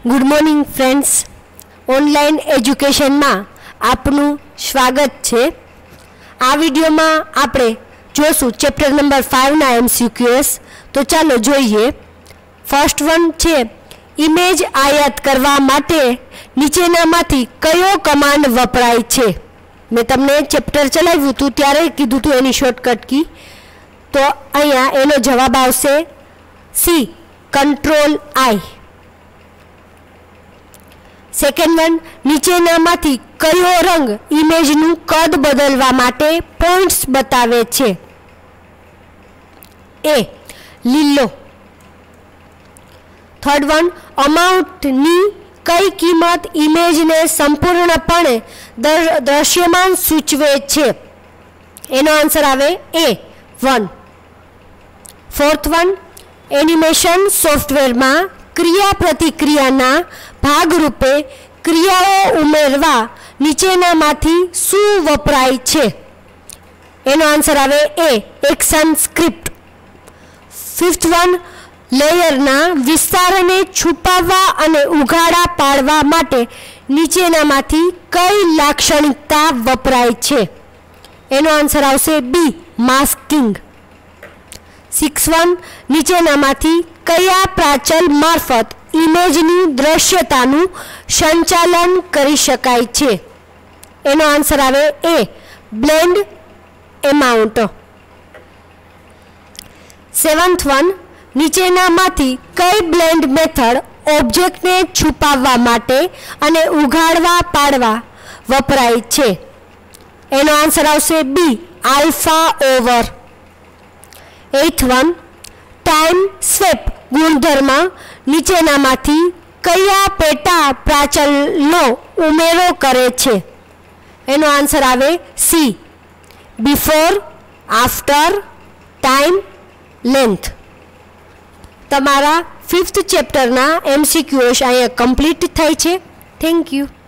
Good morning friends, online education में आपनु स्वागत है। आ वीडियो में आपणे जोशू चैप्टर नंबर 5 ना MCQs। तो चलो जोईए। फर्स्ट वन छे, इमेज आयात करवा माटे नीचेनामांथी कयो कमांड वपराय छे। मैं तमने चैप्टर चलाव्युं हतुं त्यारे कीधुं हतुं एनी शॉर्टकट की। तो अहींया एनो जवाब आवशे C, control I. Second one, नीचेनामांथी कयो रंग इमेजनुं कद बदलवा माटे पॉइंट्स बतावे छे। ए, लीलो। थर्ड वन, अमाउंट नी कई कीमत इमेज ने संपूर्णपणे दृश्यमान सूचवे छे। एनो आंसर आवे A 1। Fourth one, animation software में क्रिया प्रतिक्रियाना भागरूपे क्रियाओ उमेरवा नीचेनामांथी शुं वपराय छे। एनो आंसर आवे A, action script. Fifth one, लेयरना विस्तारने छुपाववा अने उघाड़ा पाडवा माटे नीचेनामांथी कई लाक्षणिकता वपराय छे। एनो आंसर आवशे बी, मास्किंग। सिक्स वन, नीचेनामांथी कया प्राचल मार्फत इमेजनी दृश्यतानुं संचालन करी शकाय छे। एनो आंसर आवे A, blend amount. Seventh one, नीचेनामांथी कई ब्लेंड मेथड ऑब्जेक्ट ने छुपाववा माटे अने उघाड़वा पाडवा वपराय छे। एनो आंसर आवशे B, alpha over. Eighth one, time swap गुणधर्म नीचेनामांथी कया पेटा प्राचलनो उमेरो करे छे। एनो आंसर आवे C, before, after, time, length. तमारा 5th चैप्टर ना MCQs अहींया कम्प्लीट थाय छे। Thank you.